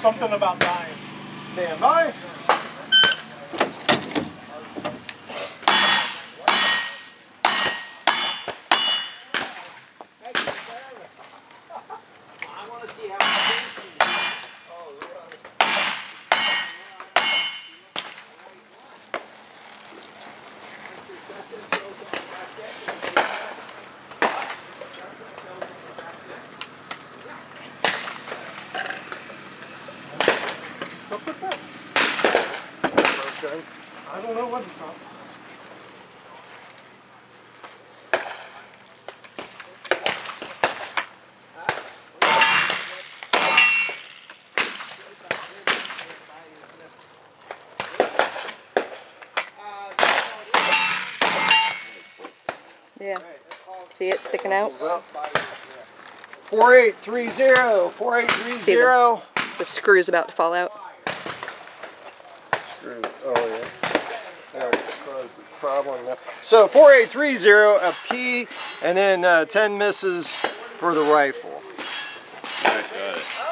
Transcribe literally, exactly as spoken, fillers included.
something about dying. Stand by. I want to see how it's I don't know what it's called. Yeah. See it sticking out? four eight three zero, four eight three zero. The screw's about to fall out. Screw. Oh, yeah. That caused the problem there. So four eight three zero, a P, and then uh, ten misses for the rifle. I got it.